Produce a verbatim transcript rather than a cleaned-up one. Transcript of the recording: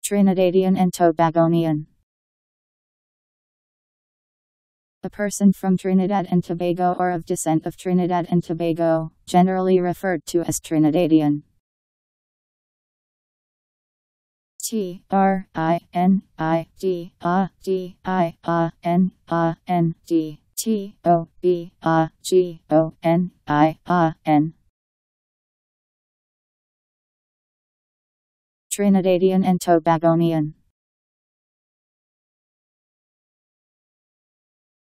Trinidadian and Tobagonian. A person from Trinidad and Tobago or of descent of Trinidad and Tobago, generally referred to as Trinidadian. T R I N I D A D I A N A N D T O B A G O N I A N. Trinidadian and Tobagonian.